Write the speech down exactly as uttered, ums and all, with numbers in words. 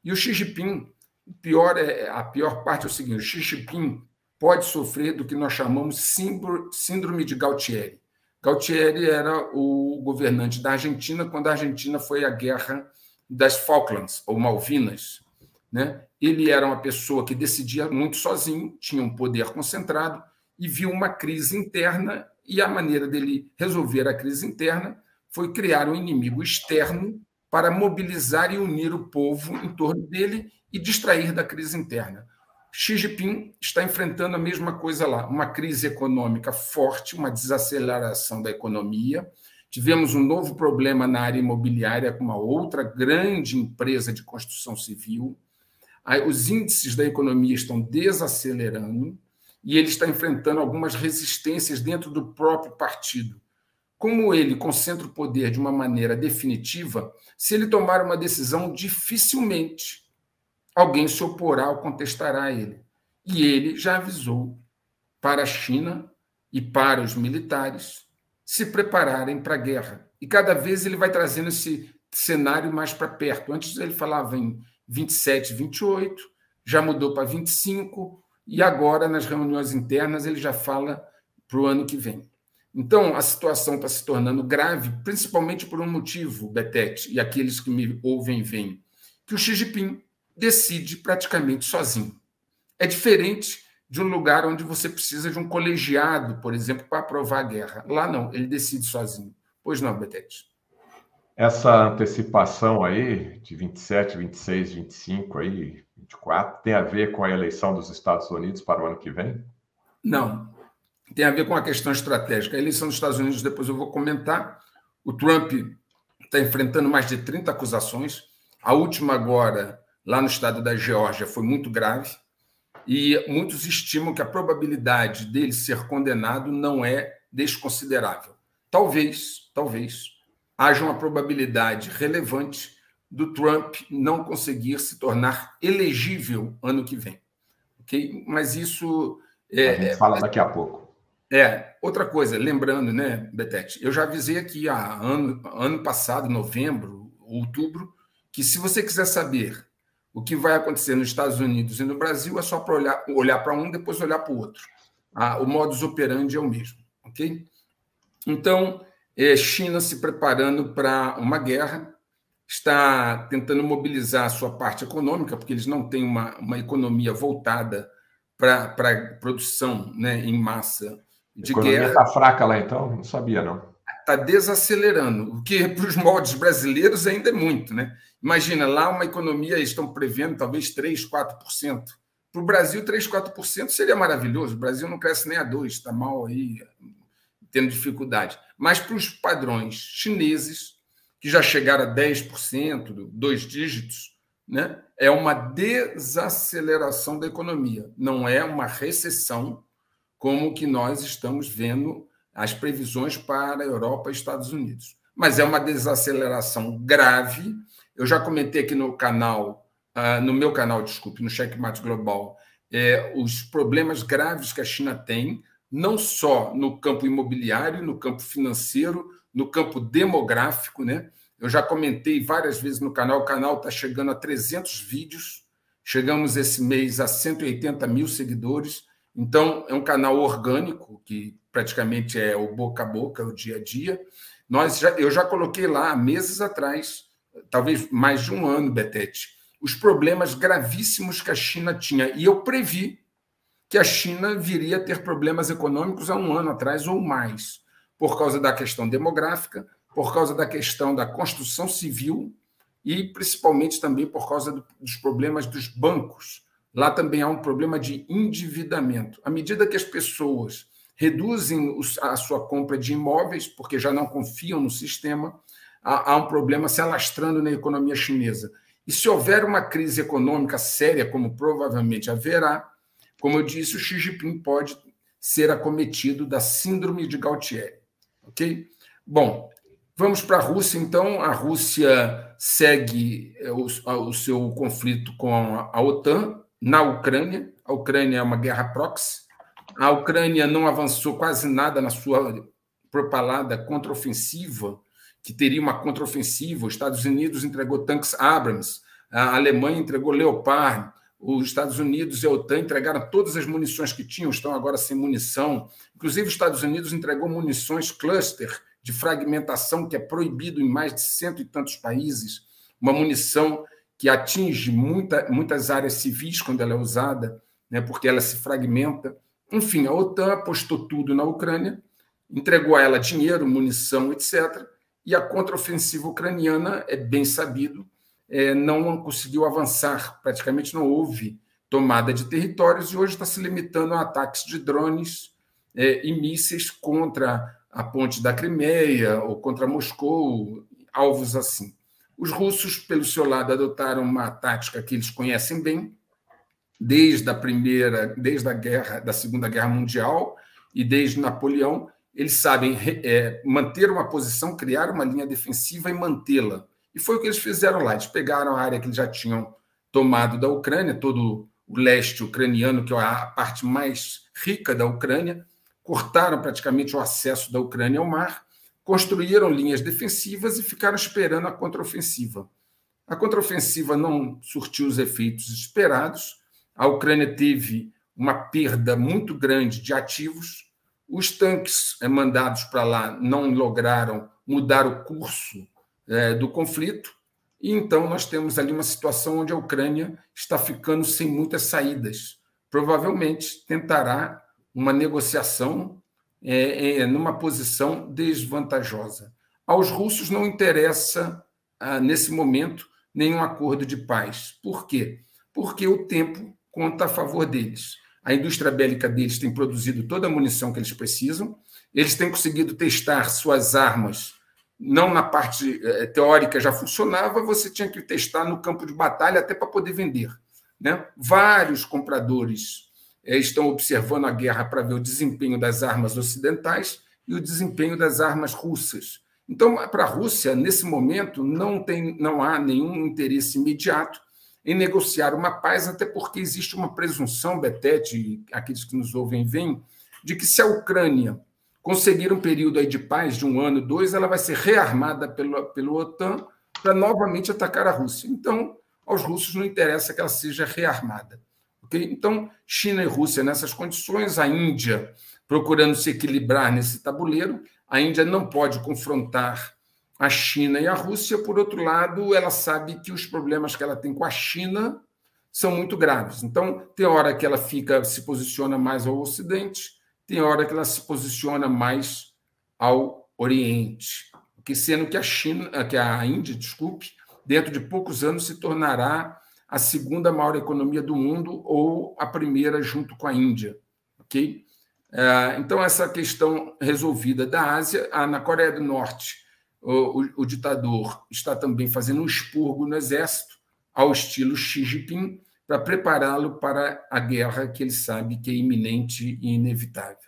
E o Xi Jinping, pior é, a pior parte é o seguinte, o Xi Jinping pode sofrer do que nós chamamos síndrome de Galtieri. Galtieri era o governante da Argentina quando a Argentina foi à guerra das Falklands, ou Malvinas, né? Ele era uma pessoa que decidia muito sozinho, tinha um poder concentrado e viu uma crise interna, e a maneira dele resolver a crise interna foi criar um inimigo externo para mobilizar e unir o povo em torno dele e distrair da crise interna. Xi Jinping está enfrentando a mesma coisa lá, uma crise econômica forte, uma desaceleração da economia. Tivemos um novo problema na área imobiliária com uma outra grande empresa de construção civil. Os índices da economia estão desacelerando e ele está enfrentando algumas resistências dentro do próprio partido. Como ele concentra o poder de uma maneira definitiva, se ele tomar uma decisão, dificilmente alguém se oporá ou contestará a ele. E ele já avisou para a China e para os militares se prepararem para a guerra. E cada vez ele vai trazendo esse cenário mais para perto. Antes ele falava em vinte e sete, vinte e oito, já mudou para vinte e cinco, e agora, nas reuniões internas, ele já fala para o ano que vem. Então, a situação está se tornando grave, principalmente por um motivo, Betete, e aqueles que me ouvem veem, que o Xi Jinping decide praticamente sozinho. É diferente de um lugar onde você precisa de um colegiado, por exemplo, para aprovar a guerra. Lá não, ele decide sozinho. Pois não, Betete? Essa antecipação aí, de vinte e sete, vinte e seis, vinte e cinco, aí, vinte e quatro, tem a ver com a eleição dos Estados Unidos para o ano que vem? Não. Tem a ver com a questão estratégica. A eleição dos Estados Unidos, depois eu vou comentar. O Trump está enfrentando mais de trinta acusações. A última agora, lá no estado da Geórgia, foi muito grave. E muitos estimam que a probabilidade dele ser condenado não é desconsiderável. Talvez, talvez, haja uma probabilidade relevante do Trump não conseguir se tornar elegível ano que vem. Okay? Mas isso... É, a gente fala daqui a pouco. É, outra coisa, lembrando, né, Betete, eu já avisei aqui há ano, ano passado, novembro, outubro, que se você quiser saber o que vai acontecer nos Estados Unidos e no Brasil, é só para olhar, olhar para um, depois olhar para o outro. Ah, o modus operandi é o mesmo, ok? Então, é, China se preparando para uma guerra, está tentando mobilizar a sua parte econômica, porque eles não têm uma, uma economia voltada para a produção, né, em massa de guerra. A economia está fraca lá, então? Não sabia, não. Está desacelerando, o que para os moldes brasileiros ainda é muito, né? Imagina, lá uma economia, eles estão prevendo talvez três, quatro por cento. Para o Brasil, três, quatro por cento seria maravilhoso. O Brasil não cresce nem a dois, está mal aí, tendo dificuldade. Mas para os padrões chineses, que já chegaram a dez por cento, dois dígitos, né? É uma desaceleração da economia, não é uma recessão como que nós estamos vendo as previsões para a Europa e Estados Unidos. Mas é uma desaceleração grave. Eu já comentei aqui no canal, no meu canal, desculpe, no Checkmate Global, é, os problemas graves que a China tem, não só no campo imobiliário, no campo financeiro, no campo demográfico, né? Eu já comentei várias vezes no canal, o canal está chegando a trezentos vídeos, chegamos esse mês a cento e oitenta mil seguidores, então é um canal orgânico, que praticamente é o boca a boca, o dia a dia. Nós já, eu já coloquei lá, meses atrás, talvez mais de um ano, Betete, os problemas gravíssimos que a China tinha, e eu previ que a China viria a ter problemas econômicos há um ano atrás ou mais, por causa da questão demográfica, por causa da questão da construção civil e, principalmente, também por causa do, dos problemas dos bancos. Lá também há um problema de endividamento. À medida que as pessoas reduzem a sua compra de imóveis, porque já não confiam no sistema, há, há um problema se alastrando na economia chinesa. E se houver uma crise econômica séria, como provavelmente haverá, como eu disse, o Xi Jinping pode ser acometido da síndrome de Galtieri. Ok? Bom, vamos para a Rússia, então. A Rússia segue o, o seu conflito com a OTAN na Ucrânia. A Ucrânia é uma guerra proxy. A Ucrânia não avançou quase nada na sua propalada contraofensiva, que teria uma contraofensiva. Os Estados Unidos entregou tanques Abrams. a Alemanha entregou Leopard, os Estados Unidos e a OTAN entregaram todas as munições que tinham, estão agora sem munição. Inclusive, os Estados Unidos entregou munições cluster de fragmentação, que é proibido em mais de cento e tantos países, uma munição que atinge muita, muitas áreas civis quando ela é usada, né, porque ela se fragmenta. Enfim, a OTAN apostou tudo na Ucrânia, entregou a ela dinheiro, munição, etcétera, e a contraofensiva ucraniana, é bem sabido, é, não conseguiu avançar, praticamente não houve tomada de territórios, e hoje está se limitando a ataques de drones é, e mísseis contra a ponte da Crimeia ou contra Moscou, alvos assim. Os russos, pelo seu lado, adotaram uma tática que eles conhecem bem, desde a primeira, desde a guerra, da Segunda Guerra Mundial e desde Napoleão. Eles sabem é, manter uma posição, criar uma linha defensiva e mantê-la. E foi o que eles fizeram lá. Eles pegaram a área que eles já tinham tomado da Ucrânia, todo o leste ucraniano, que é a parte mais rica da Ucrânia, cortaram praticamente o acesso da Ucrânia ao mar, construíram linhas defensivas e ficaram esperando a contraofensiva. A contraofensiva não surtiu os efeitos esperados, a Ucrânia teve uma perda muito grande de ativos, os tanques mandados para lá não lograram mudar o curso é, do conflito, e então nós temos ali uma situação onde a Ucrânia está ficando sem muitas saídas. Provavelmente tentará uma negociação é, é, numa posição desvantajosa. Aos russos não interessa, ah, nesse momento, nenhum acordo de paz. Por quê? Porque o tempo conta a favor deles. A indústria bélica deles tem produzido toda a munição que eles precisam, eles têm conseguido testar suas armas, não na parte eh, teórica já funcionava, você tinha que testar no campo de batalha até para poder vender, né? Vários compradores eh, estão observando a guerra para ver o desempenho das armas ocidentais e o desempenho das armas russas. Então, para a Rússia, nesse momento, não, tem, não há nenhum interesse imediato em negociar uma paz, até porque existe uma presunção, Betete, e aqueles que nos ouvem veem, de que se a Ucrânia conseguir um período aí de paz de um ano, dois, ela vai ser rearmada pelo, pelo OTAN para novamente atacar a Rússia. Então, aos russos não interessa que ela seja rearmada. Okay? Então, China e Rússia nessas condições, a Índia procurando se equilibrar nesse tabuleiro, a Índia não pode confrontar a China e a Rússia, por outro lado, ela sabe que os problemas que ela tem com a China são muito graves. Então, tem hora que ela fica, se posiciona mais ao Ocidente, tem hora que ela se posiciona mais ao Oriente. Porque sendo que a China, que a Índia, desculpe, dentro de poucos anos se tornará a segunda maior economia do mundo ou a primeira junto com a Índia. Ok? Então, essa questão resolvida da Ásia, na Coreia do Norte, O, o, o ditador está também fazendo um expurgo no exército, ao estilo Xi Jinping, para prepará-lo para a guerra que ele sabe que é iminente e inevitável.